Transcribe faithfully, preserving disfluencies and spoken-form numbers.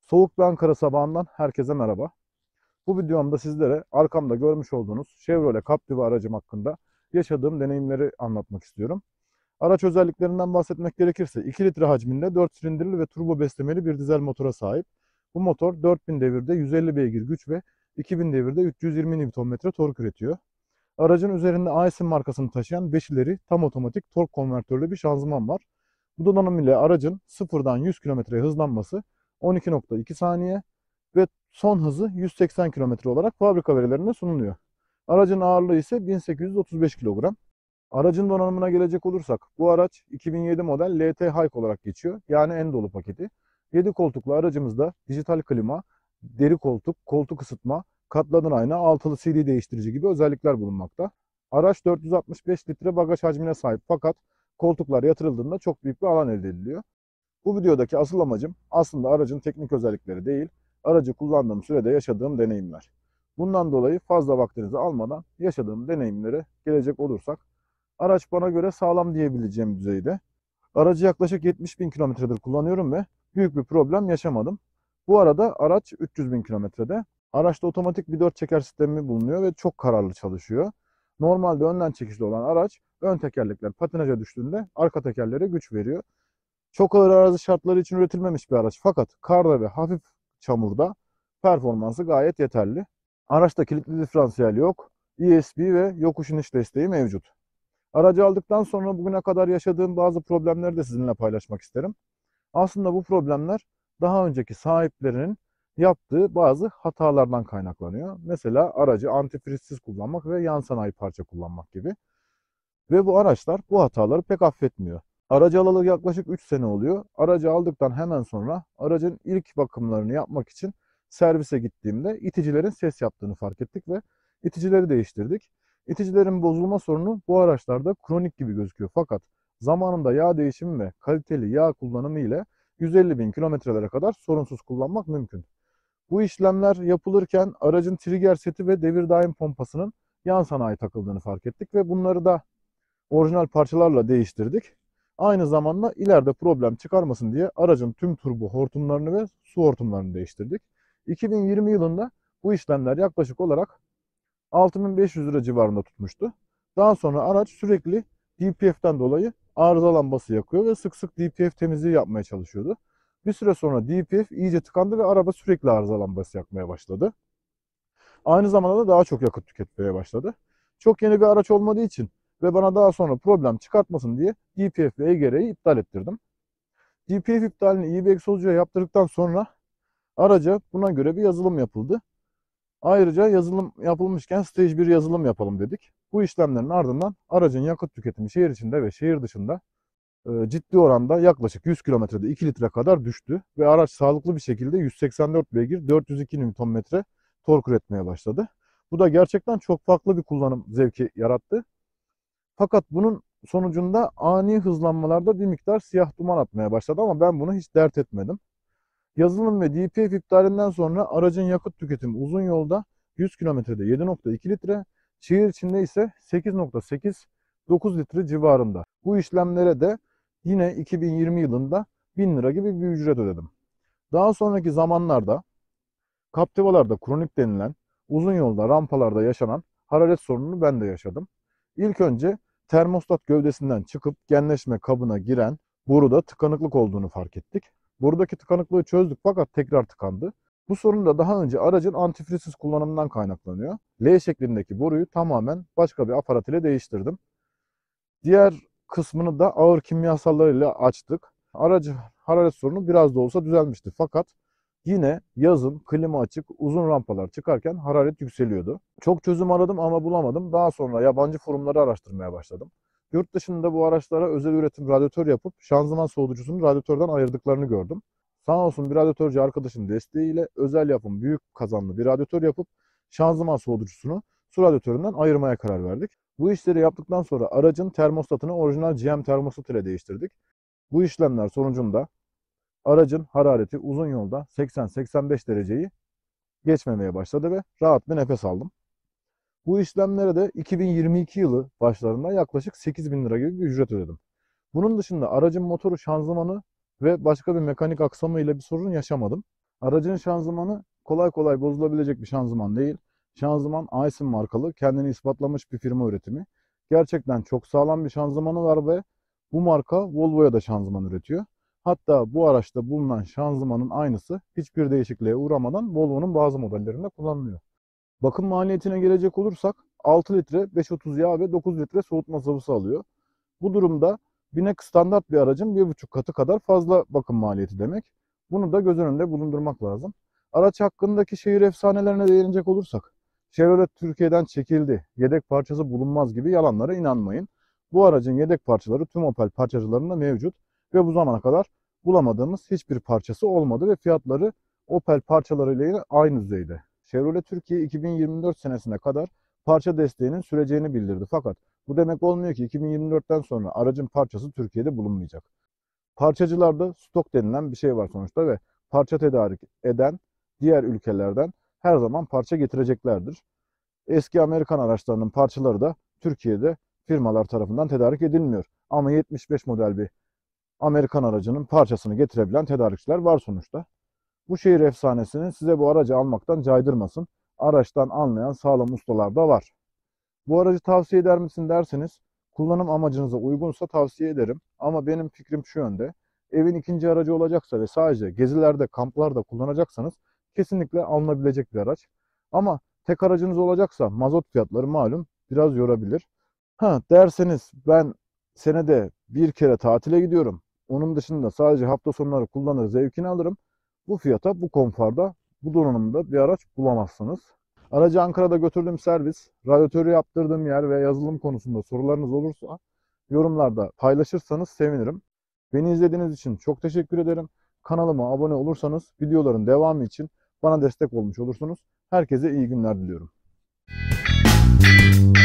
Soğuk bir Ankara sabahından herkese merhaba. Bu videomda sizlere arkamda görmüş olduğunuz Chevrolet Captiva aracım hakkında yaşadığım deneyimleri anlatmak istiyorum. Araç özelliklerinden bahsetmek gerekirse iki litre hacminde dört silindirli ve turbo beslemeli bir dizel motora sahip. Bu motor dört bin devirde yüz elli beygir güç ve iki bin devirde üç yüz yirmi Newton metre tork üretiyor. Aracın üzerinde Aisin markasını taşıyan beş ileri tam otomatik tork konvertörlü bir şanzıman var. Bu donanım ile aracın sıfırdan yüz kilometreye hızlanması on iki nokta iki saniye ve son hızı yüz seksen kilometre olarak fabrika verilerinde sunuluyor. Aracın ağırlığı ise bin sekiz yüz otuz beş kilogram. Aracın donanımına gelecek olursak bu araç iki bin yedi model L T Hike olarak geçiyor. Yani en dolu paketi. yedi koltuklu aracımızda dijital klima, deri koltuk, koltuk ısıtma, katlanır ayna, altılı C D değiştirici gibi özellikler bulunmakta. Araç dört yüz altmış beş litre bagaj hacmine sahip fakat koltuklar yatırıldığında çok büyük bir alan elde ediliyor. Bu videodaki asıl amacım aslında aracın teknik özellikleri değil, aracı kullandığım sürede yaşadığım deneyimler. Bundan dolayı fazla vaktinizi almadan yaşadığım deneyimlere gelecek olursak, araç bana göre sağlam diyebileceğim düzeyde. Aracı yaklaşık yetmiş bin kilometredir kullanıyorum ve büyük bir problem yaşamadım. Bu arada araç üç yüz bin kilometrede. Araçta otomatik bir dört çeker sistemi bulunuyor ve çok kararlı çalışıyor. Normalde önden çekişli olan araç ön tekerlekler patinaja düştüğünde arka tekerlere güç veriyor. Çok ağır arazi şartları için üretilmemiş bir araç fakat karda ve hafif çamurda performansı gayet yeterli. Araçta kilitli diferansiyel yok. E S P ve yokuş iniş desteği mevcut. Aracı aldıktan sonra bugüne kadar yaşadığım bazı problemleri de sizinle paylaşmak isterim. Aslında bu problemler daha önceki sahiplerinin yaptığı bazı hatalardan kaynaklanıyor. Mesela aracı antifrizsiz kullanmak ve yan sanayi parça kullanmak gibi. Ve bu araçlar bu hataları pek affetmiyor. Aracı alalı yaklaşık üç sene oluyor. Aracı aldıktan hemen sonra aracın ilk bakımlarını yapmak için servise gittiğimde iticilerin ses yaptığını fark ettik ve iticileri değiştirdik. İticilerin bozulma sorunu bu araçlarda kronik gibi gözüküyor. Fakat zamanında yağ değişimi ve kaliteli yağ kullanımı ile yüz elli bin kilometrelere kadar sorunsuz kullanmak mümkün. Bu işlemler yapılırken aracın trigger seti ve devir daim pompasının yan sanayi takıldığını fark ettik ve bunları da orijinal parçalarla değiştirdik. Aynı zamanda ileride problem çıkarmasın diye aracın tüm turbo hortumlarını ve su hortumlarını değiştirdik. iki bin yirmi yılında bu işlemler yaklaşık olarak altı bin beş yüz lira civarında tutmuştu. Daha sonra araç sürekli D P F'ten dolayı arıza lambası yakıyor ve sık sık D P F temizliği yapmaya çalışıyordu. Bir süre sonra D P F iyice tıkandı ve araba sürekli arıza lambası yakmaya başladı. Aynı zamanda da daha çok yakıt tüketmeye başladı. Çok yeni bir araç olmadığı için ve bana daha sonra problem çıkartmasın diye D P F ve E G R'yi iptal ettirdim. D P F iptalini iyi bir egzozcuya yaptırdıktan sonra araca buna göre bir yazılım yapıldı. Ayrıca yazılım yapılmışken stage bir yazılım yapalım dedik. Bu işlemlerin ardından aracın yakıt tüketimi şehir içinde ve şehir dışında e, ciddi oranda yaklaşık yüz kilometrede iki litre kadar düştü ve araç sağlıklı bir şekilde yüz seksen dört beygir dört yüz iki Newton metre tork üretmeye başladı. Bu da gerçekten çok farklı bir kullanım zevki yarattı. Fakat bunun sonucunda ani hızlanmalarda bir miktar siyah duman atmaya başladı ama ben bunu hiç dert etmedim. Yazılım ve D P F iptalinden sonra aracın yakıt tüketimi uzun yolda yüz kilometrede yedi nokta iki litre, şehir içinde ise sekiz nokta sekiz dokuz litre civarında. Bu işlemlere de yine iki bin yirmi yılında bin lira gibi bir ücret ödedim. Daha sonraki zamanlarda Captiva'larda kronik denilen uzun yolda rampalarda yaşanan hararet sorununu ben de yaşadım. İlk önce termostat gövdesinden çıkıp genleşme kabına giren boruda tıkanıklık olduğunu fark ettik. Borudaki tıkanıklığı çözdük fakat tekrar tıkandı. Bu sorun da daha önce aracın antifrizsiz kullanımından kaynaklanıyor. L şeklindeki boruyu tamamen başka bir aparat ile değiştirdim. Diğer kısmını da ağır kimyasallarıyla açtık. Aracı hararet sorunu biraz da olsa düzelmişti fakat yine yazın klima açık uzun rampalar çıkarken hararet yükseliyordu. Çok çözüm aradım ama bulamadım. Daha sonra yabancı forumları araştırmaya başladım. Yurt dışında bu araçlara özel üretim radyatör yapıp şanzıman soğutucusunu radyatörden ayırdıklarını gördüm. Sağ olsun bir radyatörcü arkadaşın desteğiyle özel yapım büyük kazanlı bir radyatör yapıp şanzıman soğutucusunu su radyatöründen ayırmaya karar verdik. Bu işleri yaptıktan sonra aracın termostatını orijinal G M termostat ile değiştirdik. Bu işlemler sonucunda aracın harareti uzun yolda seksen seksen beş dereceyi geçmemeye başladı ve rahat bir nefes aldım. Bu işlemlere de iki bin yirmi iki yılı başlarında yaklaşık sekiz bin lira gibi bir ücret ödedim. Bunun dışında aracın motoru, şanzımanı ve başka bir mekanik aksamı ile bir sorun yaşamadım. Aracın şanzımanı kolay kolay bozulabilecek bir şanzıman değil. Şanzıman Aisin markalı, kendini ispatlamış bir firma üretimi. Gerçekten çok sağlam bir şanzımanı var ve bu marka Volvo'ya da şanzıman üretiyor. Hatta bu araçta bulunan şanzımanın aynısı hiçbir değişikliğe uğramadan Volvo'nun bazı modellerinde kullanılıyor. Bakım maliyetine gelecek olursak altı litre beş otuz yağ ve dokuz litre soğutma sıvısı alıyor. Bu durumda binek standart bir aracın bir buçuk katı kadar fazla bakım maliyeti demek. Bunu da göz önünde bulundurmak lazım. Araç hakkındaki şehir efsanelerine değinecek olursak, Chevrolet Türkiye'den çekildi, yedek parçası bulunmaz gibi yalanlara inanmayın. Bu aracın yedek parçaları tüm Opel parçacılarında mevcut ve bu zamana kadar bulamadığımız hiçbir parçası olmadı ve fiyatları Opel parçalarıyla aynı düzeyde. Chevrolet Türkiye iki bin yirmi dört senesine kadar parça desteğinin süreceğini bildirdi. Fakat bu demek olmuyor ki iki bin yirmi dörtten sonra aracın parçası Türkiye'de bulunmayacak. Parçacılarda stok denilen bir şey var sonuçta ve parça tedarik eden diğer ülkelerden her zaman parça getireceklerdir. Eski Amerikan araçlarının parçaları da Türkiye'de firmalar tarafından tedarik edilmiyor. Ama yetmiş beş model bir Amerikan aracının parçasını getirebilen tedarikçiler var sonuçta. Bu şehir efsanesini size bu aracı almaktan caydırmasın. Araçtan anlayan sağlam ustalar da var. Bu aracı tavsiye eder misin derseniz, kullanım amacınıza uygunsa tavsiye ederim. Ama benim fikrim şu yönde. Evin ikinci aracı olacaksa ve sadece gezilerde, kamplarda kullanacaksanız kesinlikle alınabilecek bir araç. Ama tek aracınız olacaksa mazot fiyatları malum biraz yorabilir. Ha derseniz ben senede bir kere tatile gidiyorum. Onun dışında sadece hafta sonları kullanır zevkini alırım. Bu fiyata, bu konforda, bu donanımda bir araç bulamazsınız. Aracı Ankara'da götürdüğüm servis, radyatörü yaptırdığım yer ve yazılım konusunda sorularınız olursa yorumlarda paylaşırsanız sevinirim. Beni izlediğiniz için çok teşekkür ederim. Kanalıma abone olursanız videoların devamı için bana destek olmuş olursunuz. Herkese iyi günler diliyorum.